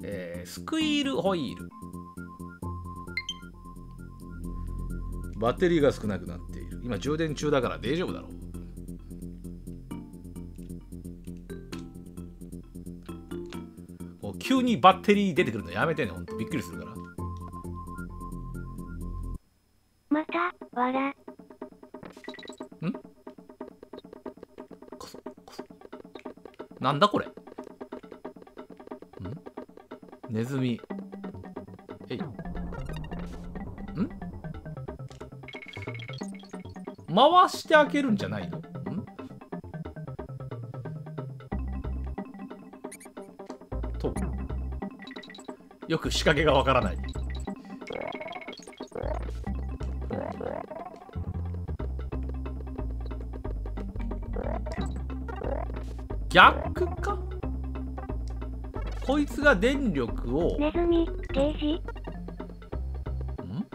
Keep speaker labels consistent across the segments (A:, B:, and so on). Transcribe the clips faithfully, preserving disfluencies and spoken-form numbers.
A: えー、スクイールホイール。バッテリーが少なくなっている。今充電中だから大丈夫だろう。こう急にバッテリー出てくるのやめてね、ほんとびっくりするから。
B: またわら。ん？
A: こそこそ。なんだこれ。ん？ネズミ。えい。ん？回して開けるんじゃないの？ん？と。よく仕掛けがわからない。逆か？こいつが電力を。
B: ネズミ、ゲージ。
A: ん？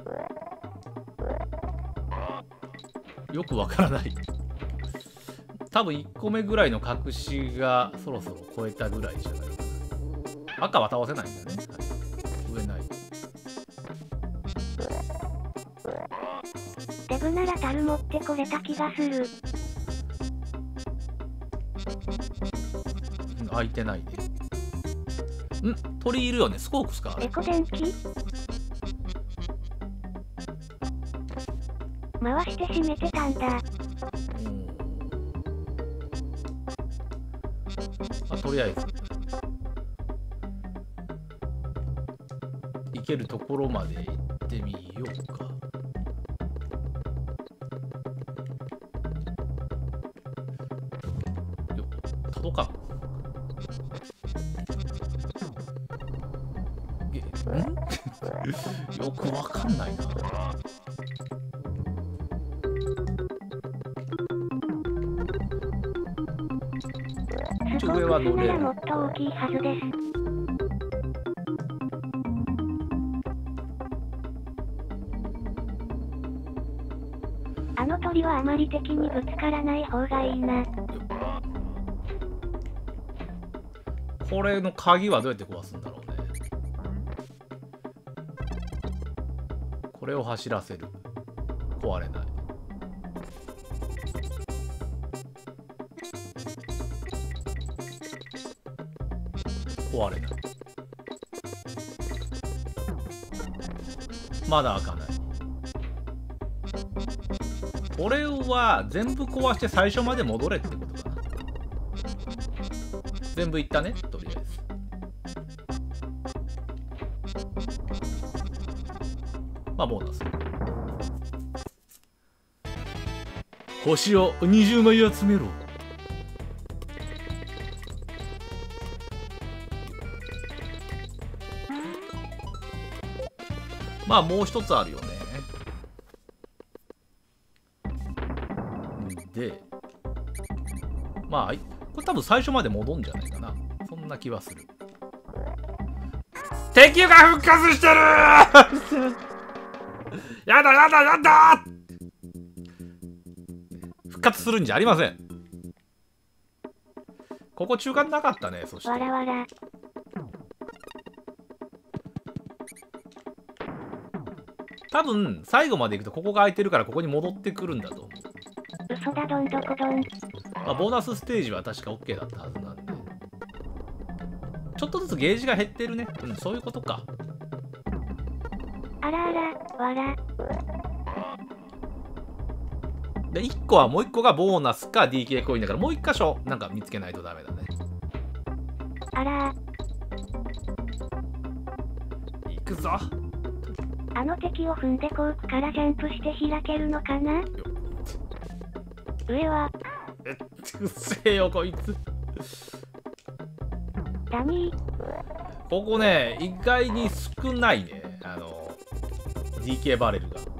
A: よくわからない。多分いっこめぐらいの隠しがそろそろ超えたぐらいじゃないかな。赤は倒せないんだね。はい、上ない。
B: デブなら樽持ってこれた気がする。
A: 開いてないで。ん？鳥いるよね。スコークスか。
B: エコ電気？回して閉めてたんだ。
A: うん。あ、とりあえず行けるところまで行ってみようか。よっ、届かん。ん？よくわかんないな。
B: スコークスならもっと大きいはずです。あの鳥はあまり敵にぶつからない方がいいな。
A: これの鍵はどうやって壊すんだろうね。これを走らせる。壊れない。壊れない。まだ開かない。これは全部壊して最初まで戻れってことかな。全部いったね、とりあえず。まあボーナス。星をにじゅうまい集めろ。まあもう一つあるよね。で、まあこれ多分最初まで戻んじゃないかな。そんな気はする。敵が復活してるやだやだやだ。復活するんじゃありません。ここ中間なかったね。そして
B: わらわら。
A: 多分最後まで行くとここが空いてるからここに戻ってくるんだと思う。
B: 嘘だ、どんどこどん。
A: まあ、ボーナスステージは確か OK だったはずなんで。ちょっとずつゲージが減ってるね。うん、そういうことか。
B: あらあら、わら。
A: で、いっこはもういっこがボーナスか ディーケー コインだから、もういっ箇所なんか見つけないとダメだね。
B: あら。
A: 行くぞ。
B: あの敵を踏んでコークからジャンプして開けるのかな。上は。
A: えっ、うっせえよこいつ。
B: ダミー。
A: ここね、意外に少ないね。あの ディーケー バレルが。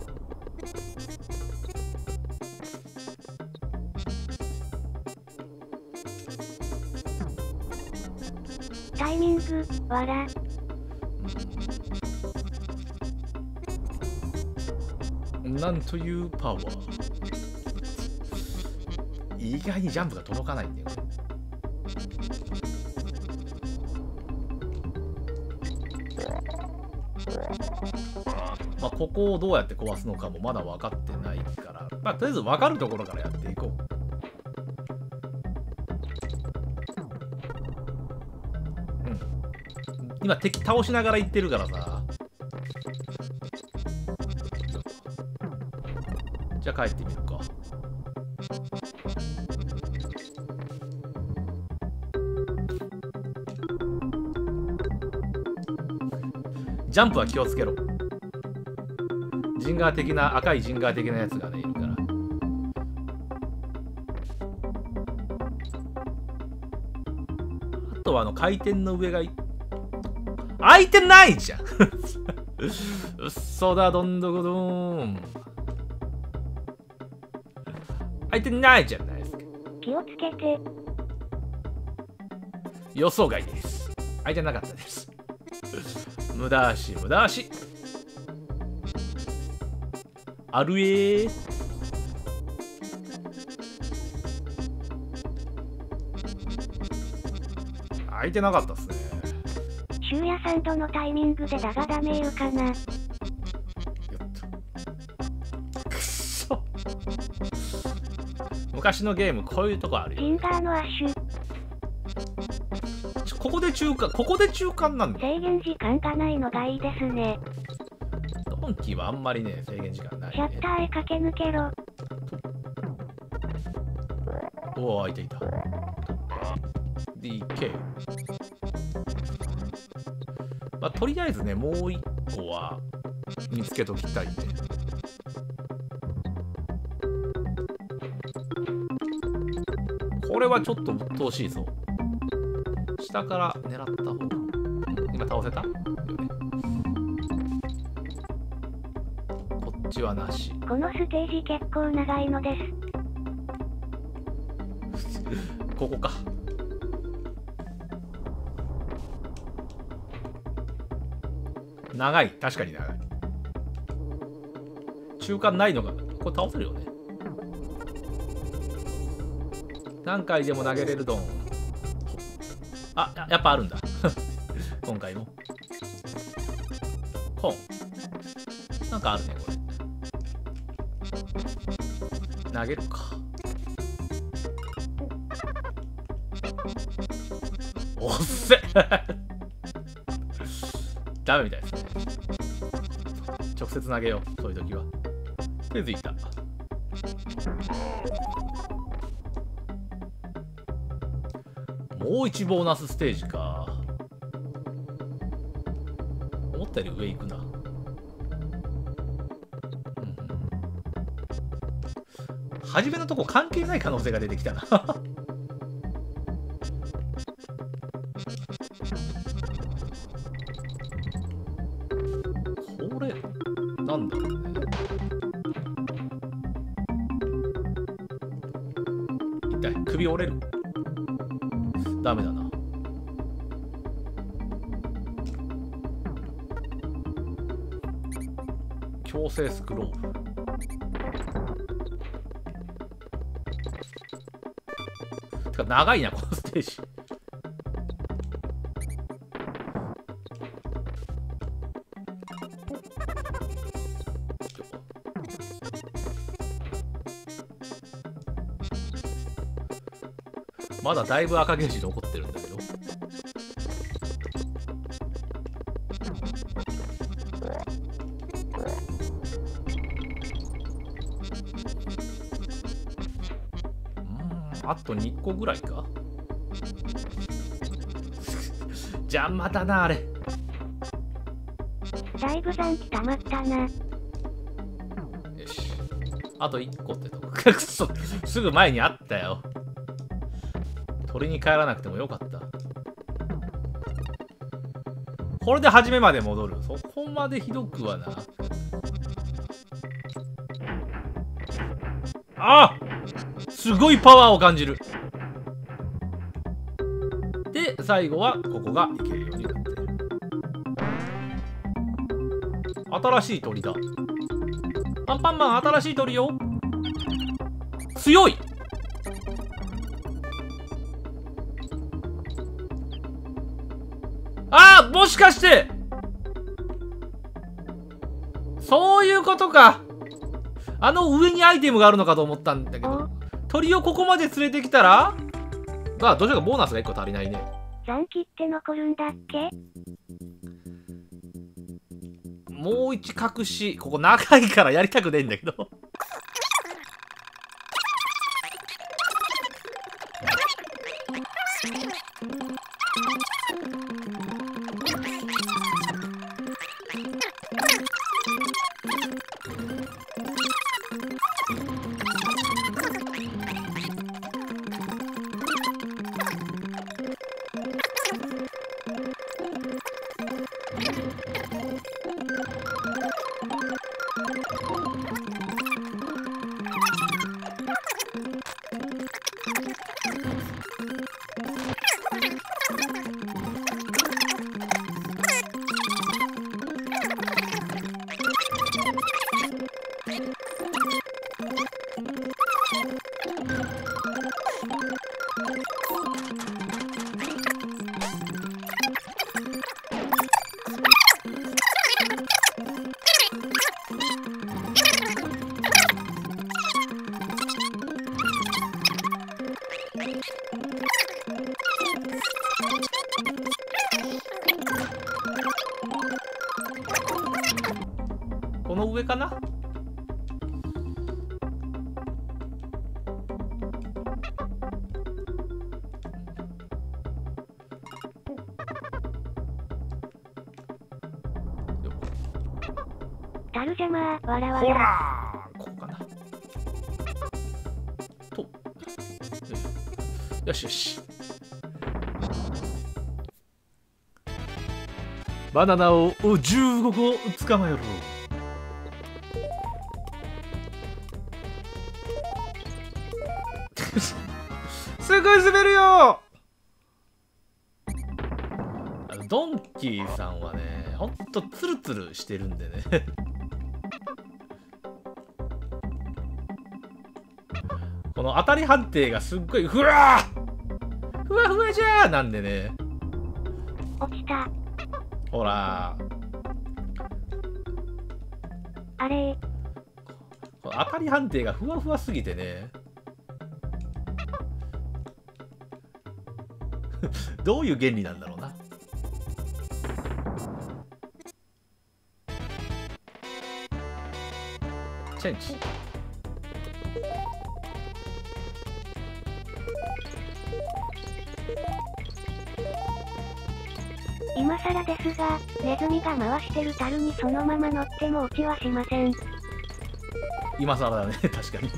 B: タイミング、わら。
A: なんというパワー。意外にジャンプが届かないんだよね。 まあここをどうやって壊すのかもまだ分かってないから、まあとりあえず分かるところからやっていこう。うん。今敵倒しながら行ってるからさ。じゃあ帰ってみるか。ジャンプは気をつけろ。ジンガー的な、赤いジンガー的なやつがね、いるから。あとはあの回転の上がい、開いてないじゃんうっそだ、どんどこどーん。開いてないじゃないですか。
B: 気をつけて。
A: 予想外です。開いてなかったです。無駄足、無駄足。あるえー。開いてなかったっすね。
B: 終夜さんどのタイミングでだがダメ言うかな。よっ
A: と。くっそ。昔のゲームこういうとこあるよ。
B: ジンガーのアッシュ。
A: ここで中間、ここで中間なんだ。
B: 制限時間がないのがいいですね。
A: ドンキーはあんまりね、制限時間ない、ね。
B: シャッターへ駆け抜けろ。
A: おお、開いていた。ディーケー。まあ、とりあえずね、もう一個は見つけときたいね。これはちょっと鬱陶しいぞ。下から狙った方が。今倒せた？よね。こっちはなし。
B: このステージ結構長いのです。
A: ここか。長い。確かに長い。中間ないのが、これ倒せるよね。何回でも投げれるドン。あ、やっぱあるんだ。今回も。コン。なんかあるね、これ。投げるか。おっせダメみたいですね。直接投げよう、そういう時は。で、ついた。もう一ボーナスステージか。思ったより上行くな。うん、初めのとこ関係ない可能性が出てきたな。これなんだろうね。痛い。首折れる。ダメだな。強制スクロール。てか長いなこのステージ。まだだいぶ赤ゲージ残ってるんだけど。うん、あとにこぐらいか。邪魔だなあれ。
B: だいぶ残機溜まったな。よ
A: し。あといっこってとこ。くそ、すぐ前にあったよ。取りに帰らなくてもよかった。これで初めまで戻る。そこまでひどくはな。あ、すごいパワーを感じる。で、最後はここがいけるようになってる。新しい鳥だ。アンパンマン、新しい鳥よ。強い。ああ、もしかしてそういうことか。あの上にアイテムがあるのかと思ったんだけど、鳥をここまで連れてきたら、まあどうしようか、ボーナスがいっこ足りないね。
B: さんきって残るんだっけ？
A: もう一隠し、ここ長いからやりたくねえんだけど。この上かな。
B: タル邪魔ー、わらわ
A: ほ
B: ら。
A: らー、ここかなと。よしよし。バナナをじゅうごこ捕まえろ。すごい滑るよ。あのドンキーさんはね、ほんとツルツルしてるんでね。この当たり判定がすっごいふわーふわふわじゃーなんでね。
B: 落ちた。
A: ほら
B: あれ
A: ー、当たり判定がふわふわすぎてね。どういう原理なんだろうな。チェンジ。
B: 今更ですが、ネズミが回してる樽にそのまま乗っても落ちはしません。
A: 今更だね、確かに。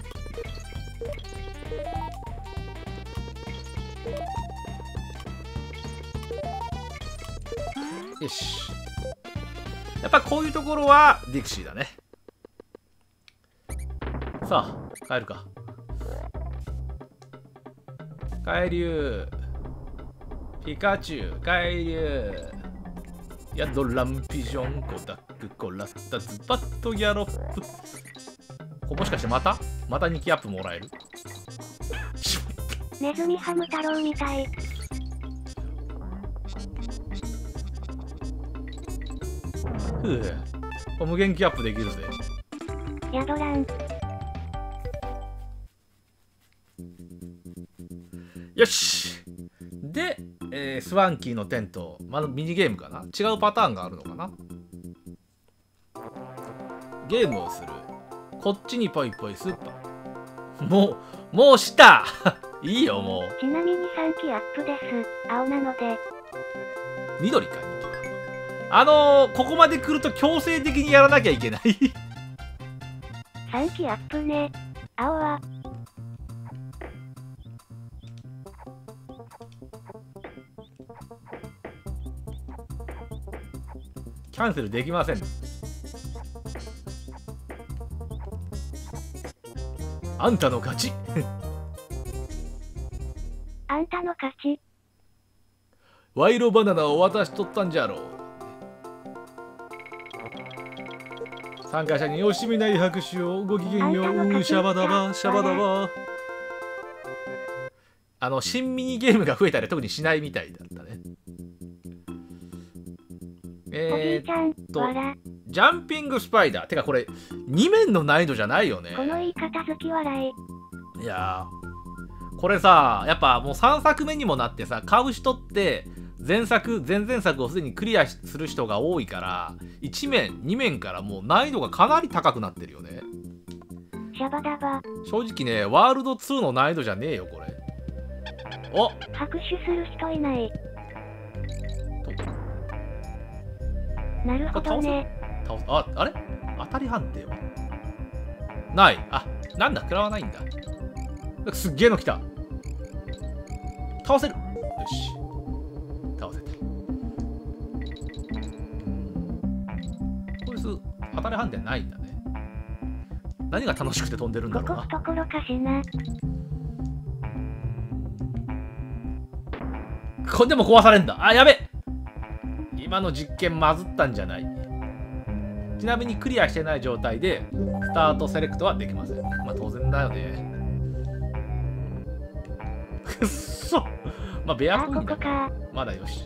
A: よし。やっぱこういうところはディクシーだね。さあ、帰るか。海流。ピカチュウ、海流。ヤドランピジョン、コダック、コラスタ、ズバット、ギャロップ。こもしかしてまたまたにきアップもらえる？
B: ネズミハム太郎みたい。
A: ふう、無限キアップできるぜ。
B: ヤドラン。
A: よし。で、えー、スワンキーのテント、まだミニゲームかな？違うパターンがあるのかな？ゲームをする。こっちにポイポイスーパー。もう、もうしたいいよ、もう。
B: ちなみにさんきアップです。青なので。
A: 緑か、にきは。あのー、ここまで来ると強制的にやらなきゃいけない
B: さんきアップね。青は。
A: キャンセルできません。あんたの勝ち
B: あんたの勝ち。
A: 賄賂バナナを渡しとったんじゃろう。参加者に惜しみない拍手を。ごきげんよう。シャバダバシャバダバ。あの新ミニゲームが増えたり特にしないみたいだったね。えー、っとジャンピングスパイダー。てかこれに面の難易度じゃないよね。
B: この言い方好き笑い。
A: いやーこれさ、やっぱもうさんさくめにもなってさ、買う人って前作前々作をすでにクリアする人が多いから、いち面に面からもう難易度がかなり高くなってるよね。
B: シャバダバ。
A: 正直ね、ワールドツーの難易度じゃねえよこれ。お、
B: 拍手する人いない。なるほどね。
A: 倒す、あ、あれ当たり判定はない。あ、なんだ、食らわないんだ。すっげえの来た。倒せる。よし、倒せた。こいつ当たり判定ないんだね。何が楽しくて飛んでるんだろうな。
B: 動くところかしな。
A: これでも壊されんだ。あ、やべ。今の実験まずったんじゃない。ちなみにクリアしてない状態でスタートセレクトはできません。まあ当然だよね。くっそ。まあベアコインだからまだよし。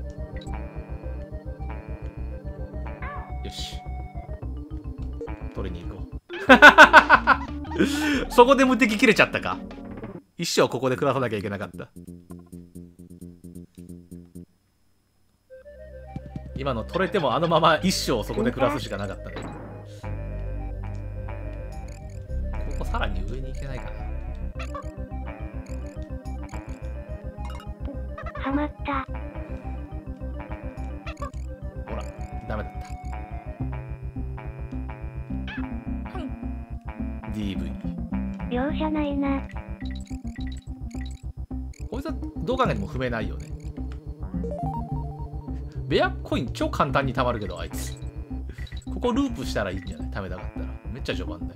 A: よし。取りに行こう。そこで無敵切れちゃったか。一生ここで暮らさなきゃいけなかった。今の取れてもあのまま一生そこで暮らすしかなかったね。ここさらに上に行けないかな。
B: はまった。
A: ほら、ダメだった。ディーブイ。
B: 容赦ないな。
A: こいつはどう考えても踏めないよね。ベアコイン超簡単に貯まるけど、あいつ。ここループしたらいいんじゃない？貯めたかったら。めっちゃ序盤だよ。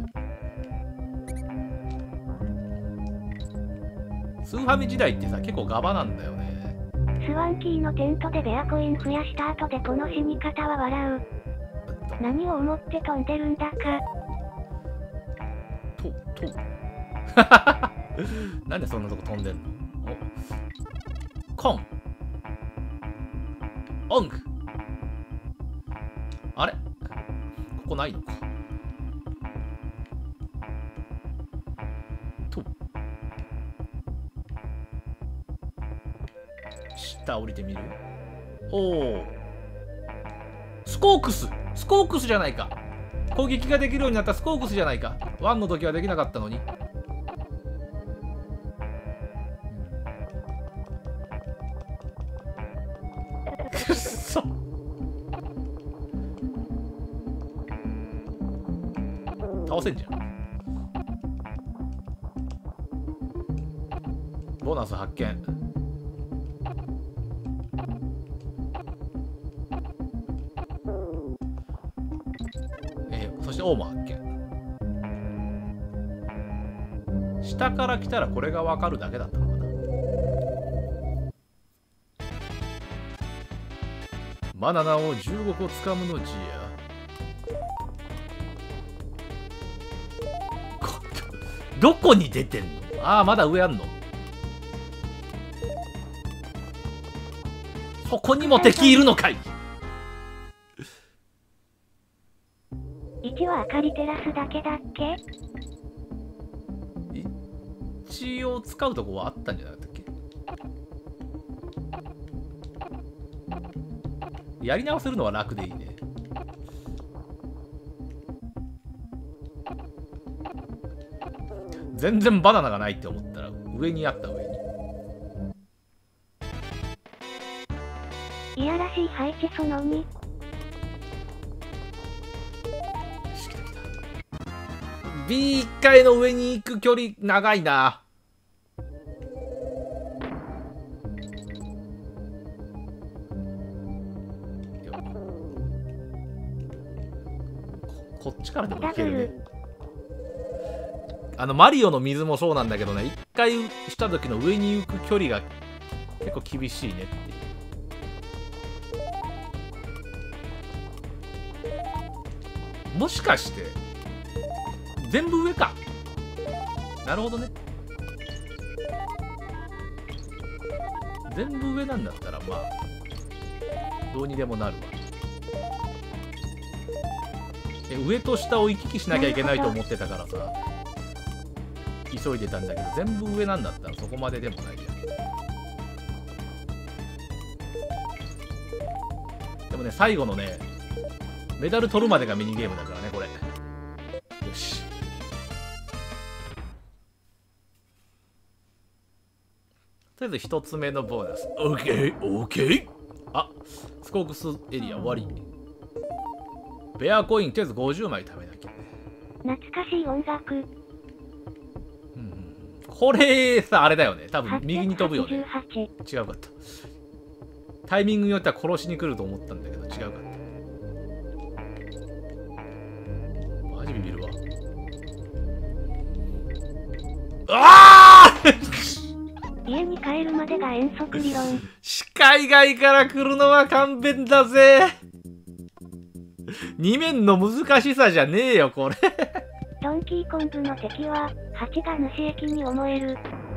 A: スーファミ時代ってさ、結構ガバなんだよね。
B: スワンキーのテントでベアコイン増やした後でこの死に方は笑う。何を思って飛んでるんだか。
A: と、と。なんでそんなとこ飛んでんの？お。コン。オング。あれ？ここないのか。と。下降りてみる？おお。スコークス！スコークスじゃないか。攻撃ができるようになったスコークスじゃないか。ワンの時はできなかったのに。くっそ。倒せんじゃん。ボーナス発見。えー、そしてオーも発見。下から来たらこれが分かるだけだったのかな。バナナをじゅうごこ掴むのじや。どこに出てんの？ああ、まだ上あんの。そこにも敵いるのかい。
B: いちは明かり照らすだけだっけ？
A: 一応使うとこはあったんじゃなかったっけ？やり直せるのは楽でいいね。全然バナナがないって思ったら上にあった上に。
B: いやらしい配置そのに。
A: ビーいっかいの上に行く距離長いな。こっちからでもいけるね。あのマリオの水もそうなんだけどね、一回した時の上に行く距離が結構厳しいねっていう。もしかして全部上か。なるほどね。全部上なんだったらまあどうにでもなるわ。 え上と下を行き来しなきゃいけないと思ってたからさ、急いでたんだけど、全部上なんだったらそこまででもないや。でもね、最後のね、メダル取るまでがミニゲームだからね、これ。よし。とりあえず一つ目のボーナス。オッケー、オッケー。あ、スコークスエリア終わり。ベアコイン、とりあえずごじゅうまい貯めなきゃね。
B: 懐かしい音楽。うん、
A: これさ、あれだよね。多分右に飛ぶよね。違うかった。タイミングによっては殺しに来ると思ったんだけど、違うかった。マジビビるわ。ああ
B: 家に帰るまでが遠足理論。
A: 視界外から来るのは勘弁だぜ。二面の難しさじゃねえよ、これ。
B: ドンキーコングの敵は、蜂が主駅に思える。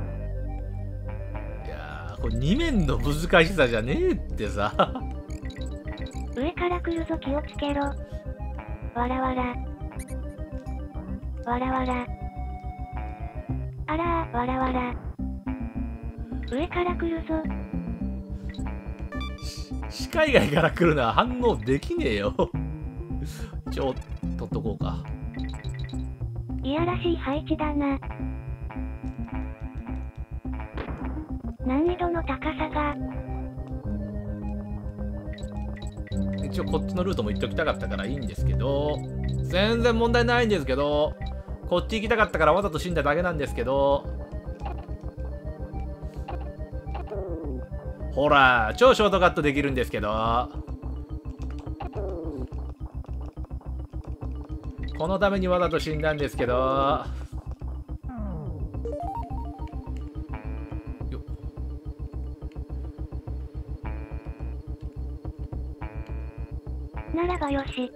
A: いやー、これ二面の難しさじゃねえってさ。
B: 上から来るぞ気をつけろ。わらわら。わらわら。あらー、わらわら。上から来るぞ。
A: 視界外から来るのは反応できねえよ。一応取っとこうか。
B: いやらしい配置だな。難易度の高さが。
A: 一応こっちのルートも行っときたかったからいいんですけど、全然問題ないんですけど、こっち行きたかったからわざと死んだだけなんですけど、ほら超ショートカットできるんですけど、このためにわざと死んだんですけど、よっ、
B: ならばよし。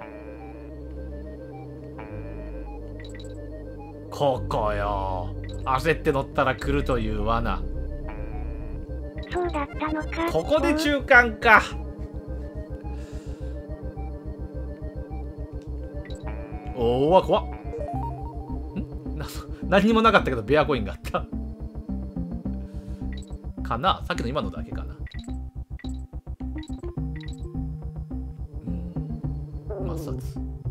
A: ここよ、焦って乗ったら来るという罠。
B: そうだったのか。
A: ここで中間か。おお、怖っ。んな、何にもなかったけどベアコインがあったかな。さっきの今のだけかな。うん、抹殺。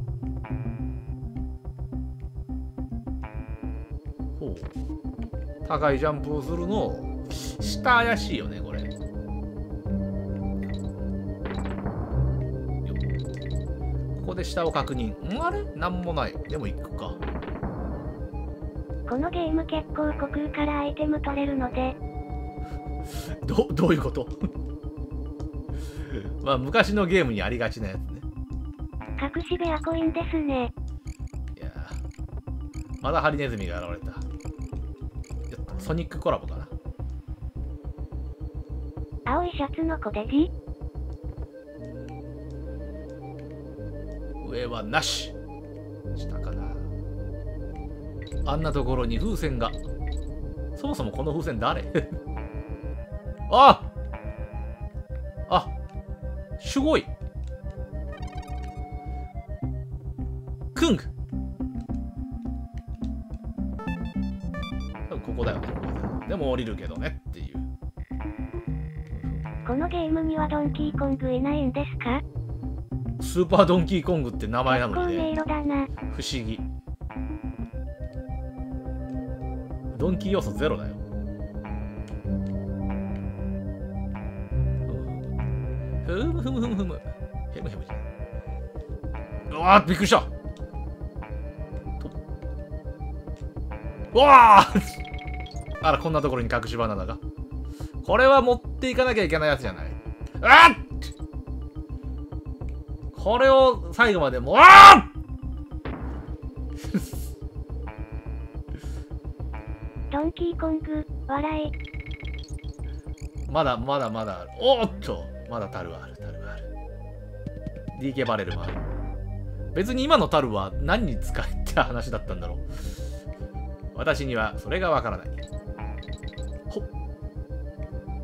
A: ほう、高いジャンプをするの下怪しいよね、これ。よっ、ここで下を確認。んあれなんもない。でも行くか。
B: このゲーム結構虚空からアイテム取れるので。
A: ど、どういうことまあ昔のゲームにありがちなやつね。
B: 隠し部屋コインですね。
A: いやまだハリネズミが現れた。ソニックコラボかな。
B: 青いシャツのコテジ。
A: 上はなし。下かな。あんなところに風船が。そもそもこの風船誰ああ、すごい。クング。多分ここだよね。でも降りるけどねっていう。
B: このゲームにはドンキーコングいないんですか？
A: スーパードンキーコングって名前なのにね。
B: 結構迷路だな。
A: 不思議。ドンキー要素ゼロだよ。ふむふむふむふむ。へむへむ。うわー、びっくりした。うわああら、こんなところに隠しバナナが。これは持っていかなきゃいけないやつじゃない。あっこれを最後までもう、あっ
B: ドンキーコング、笑い。
A: まだまだまだある。おーっとまだタルはある、タルはある。ディーケー バレルもある。別に今のタルは何に使えって話だったんだろう。私にはそれがわからない。ほっ。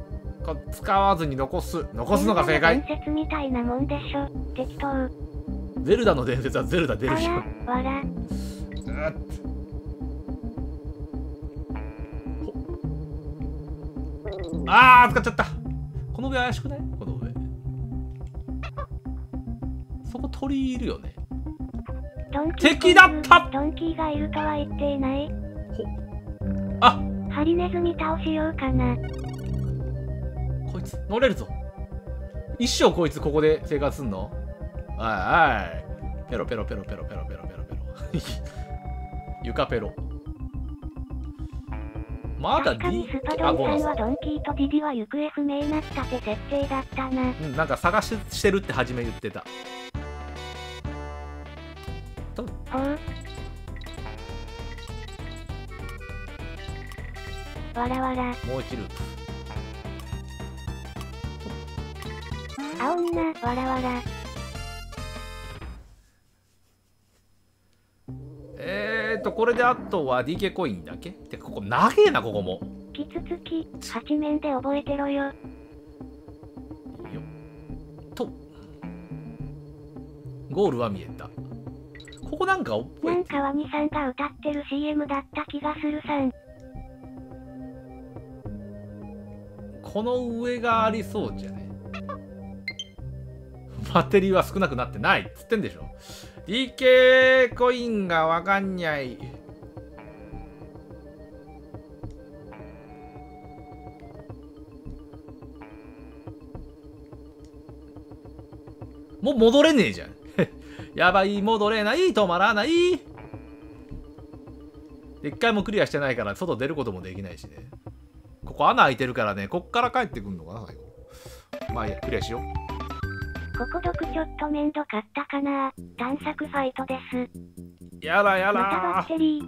A: 使わずに残す。残すのが正解。
B: 伝説みたいなもんでしょ。適当。
A: ゼルダの伝説はゼルダ出るじゃん。
B: あら、わら。
A: あー、使っちゃった。この上怪しくない？この上。そこ鳥いるよね。
B: ドンキー
A: 敵だった。
B: ドンキーがいるとは言っていない。
A: あ、
B: ハリネズミ倒しようかな。
A: こいつ乗れるぞ。一生こいつここで生活すんの？はいはい。ペロペロペロペロペロペロペロペロ。床ペロ。まだ
B: 確かに
A: D
B: スパドンさんはドンキーとディディは行方不明なったて設定だったな。
A: うん、なんか探ししてるって初め言ってた。
B: ほう。わらわら。
A: もう一ループ。
B: あおんな、わらわら。
A: えーと、これであとは ディーケー コインだけ？てか、ここ長えな、ここも。
B: キツツキ、はち面で覚えてろよ。
A: よと。ゴールは見えた。ここなんか覚えてる。
B: なんかワニさんが歌ってる シーエム だった気がするさん。
A: この上がありそうじゃね。バッテリーは少なくなってないっつってんでしょ。ディーケー コインがわかんにゃい。もう戻れねえじゃん。やばい、戻れない、止まらない。一回もクリアしてないから外出ることもできないしね。ここ穴開いてるからね、こっから帰ってくんのかな、最後。まあいいや、クリアしよう。
B: ここ毒ちょっと面倒かったかな。探索ファイトです。
A: やらやら
B: またバッテリー。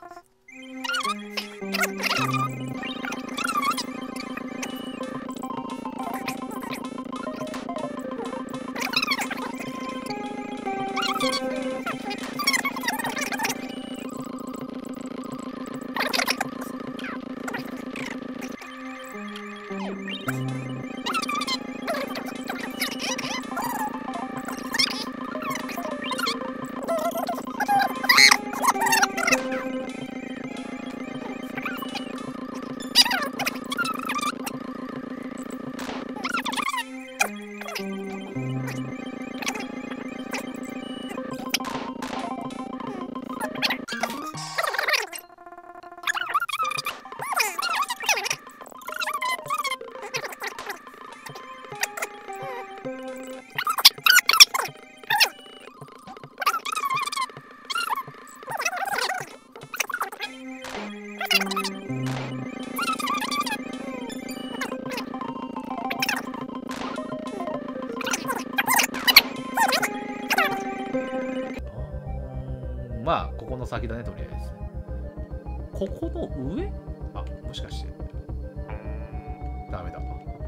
A: まあここの先だね、とりあえず。ここの上？あ、もしかしてダメだ。う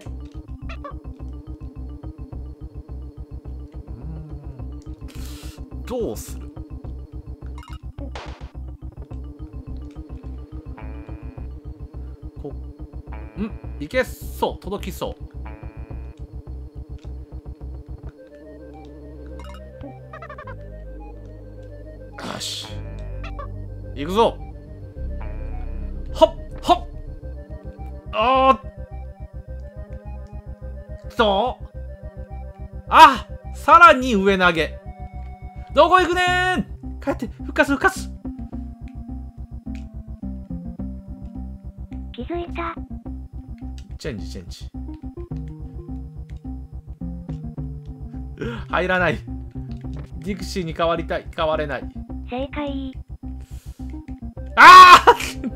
A: ーん、どうする？こんいけそう、届きそう。よし、行くぞ。はっはっ、あーっと、あ、さらに上投げ。どこ行くねーん。帰って復活復活。
B: 気づいた。
A: チェンジチェンジ。入らない。ディクシーに変わりたい。変われない。
B: 正解。
A: ああ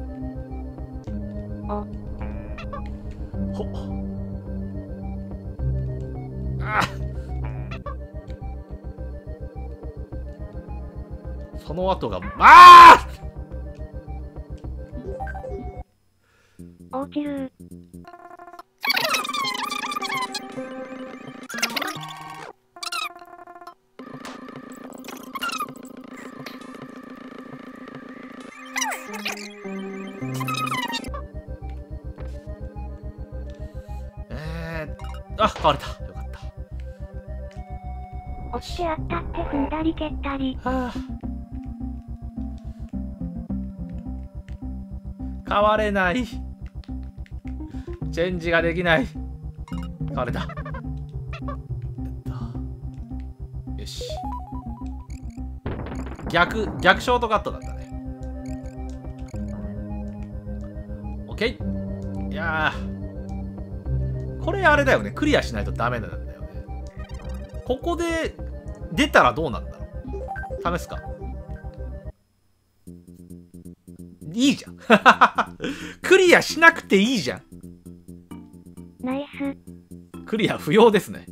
B: お
A: ほあ、その後があ
B: あ落ちる。
A: えー、あ、変われた。よかった。
B: 落ちてあったって踏んだり蹴ったり。
A: はあ、変われない。チェンジができない。変われた。よし。逆、逆ショートカットだったね。オッケー。いやー、これあれだよね。クリアしないとダメなんだよね。ここで出たらどうなんだろう。試すか。いいじゃん。クリアしなくていいじゃん。
B: ナイス。
A: クリア不要ですね。